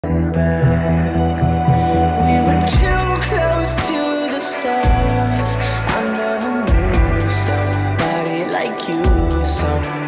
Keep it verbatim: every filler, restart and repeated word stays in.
back. We were too close to the stars. I never knew somebody like you, somebody